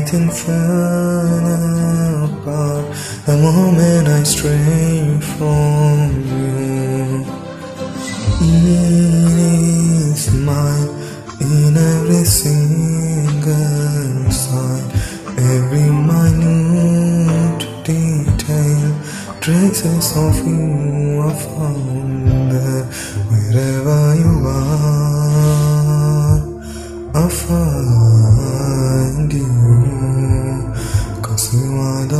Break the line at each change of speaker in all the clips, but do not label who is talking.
everything fell apart the moment I strayed from you. It is mine in every single sign, every minute detail, traces of you are found there. Wherever you are, I'll find you, 'cause you are the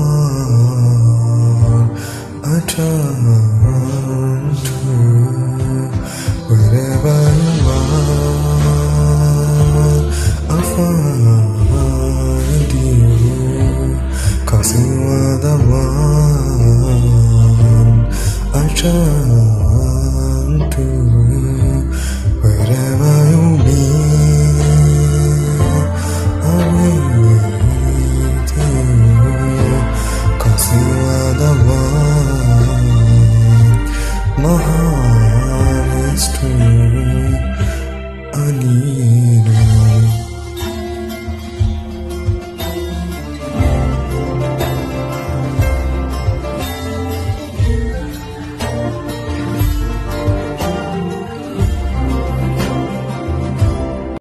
one I turn to. Wherever you are, I'll find